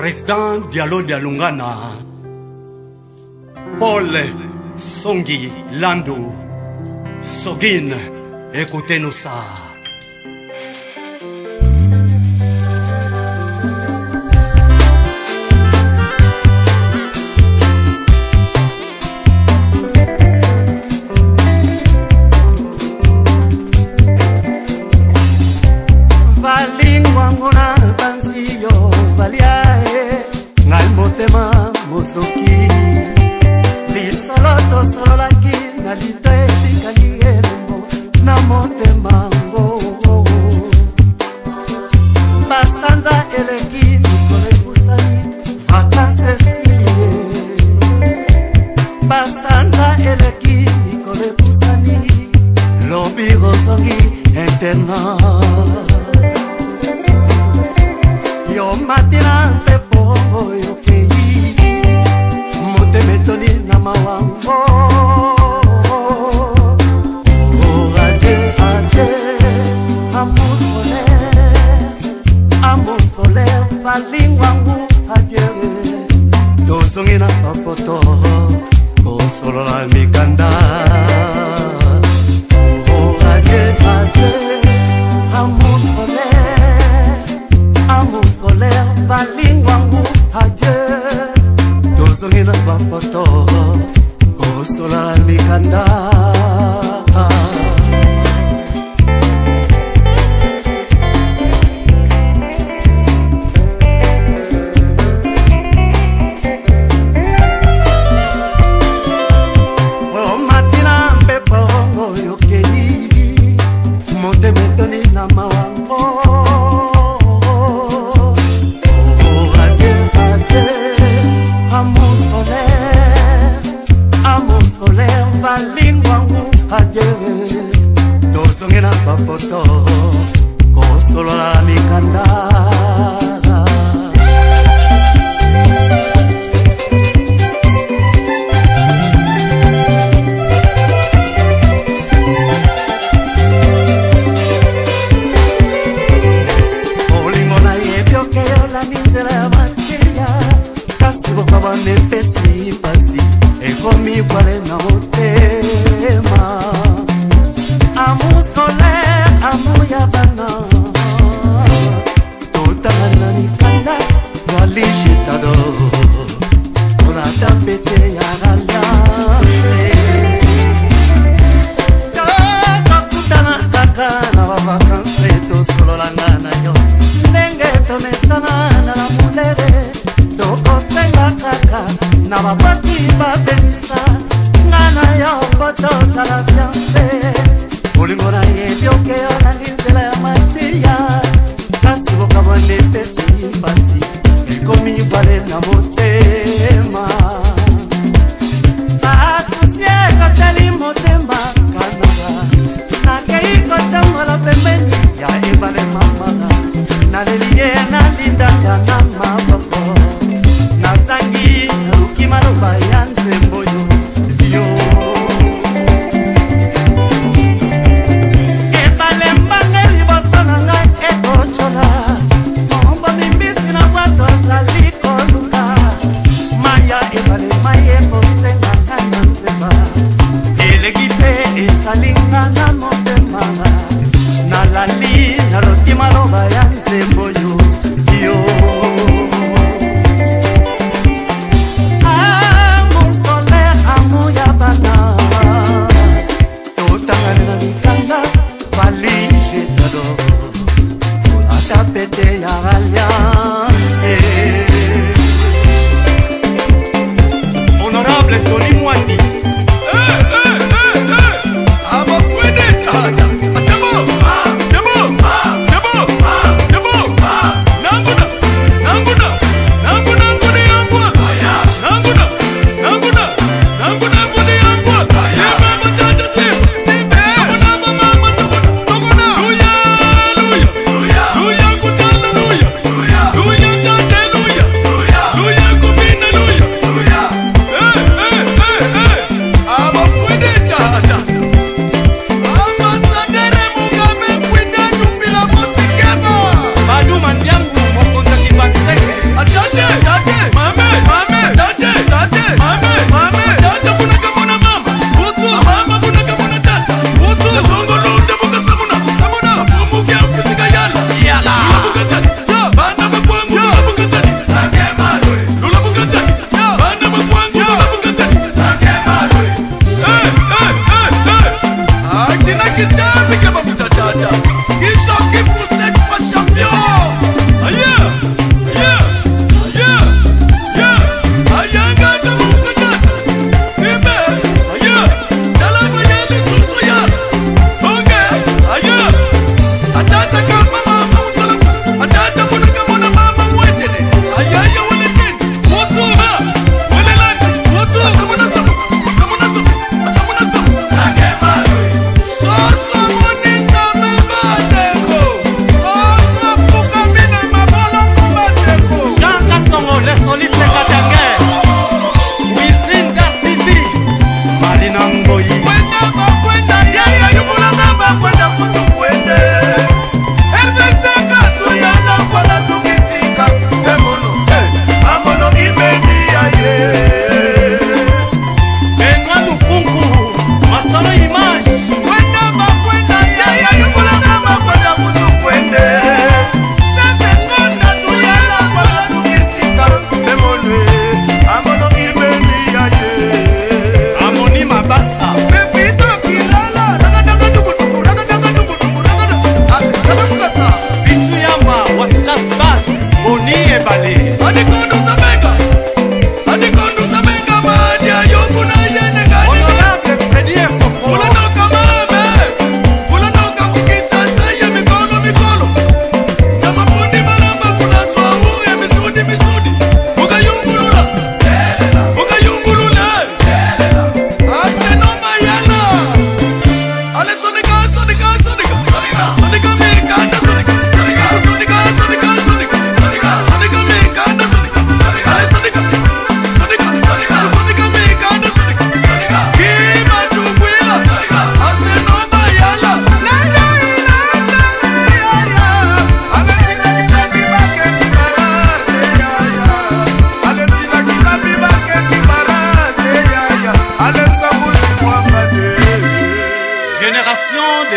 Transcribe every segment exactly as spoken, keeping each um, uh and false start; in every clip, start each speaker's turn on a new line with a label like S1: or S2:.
S1: Président Diallo Dialungana, Paul Songi Landou, Sogin, écoutez-nous ça.
S2: Valingwangona banziyo valiae ngal motema mosoki lisoloto sololaki na lito etikali elemo na motema ngo basanza eleki mikolo ebusani vakanse silie basanza eleki mikolo ebusani lobi gozongi internat yo matina mpe pongo yo kei motemetoni na mawango oh ade ade amour scolaire amour scolaire valingwangu adieu tozongi na papoto kosolola mikanda oh ade ade amour scolaire amour scolaire valingwangu adieu tozongi na bafoto kosola mikanda o matina mpe pongo yokei motemetoni na mawango amour scolaire, amour scolaire, valingwangu adieu tozongi na bafoto kosolola mikanda olingo na yebi okeolani nzela ya mateya kasi bokabane pesi pasi ekomi bwale na motema amour scolaire amour ya bana totanga na mikanda valigitado olata pete ya alliance tokakutana kaka na bavakanse tosololanga na yo ndenge tomesana na la mulere tokosenga kaka na baboti babenisa ngana yo kotosala fiance olingo na yebi okeolandi nzela ya matiya kasi bokabone pesi pasi ekomi bwale na motema asusie kotali motema kanaka nakei kotambola pembeni ya ebale mamaga naleliye nalindaka na maboko nasangi naluki maloba ya nzembo yo yo ebale mbange liboso na ngai ekocola mombo mimbisi na bwato azali koluka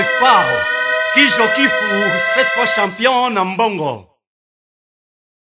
S1: phare Kijo Kifu, cette fois champion na mbongo.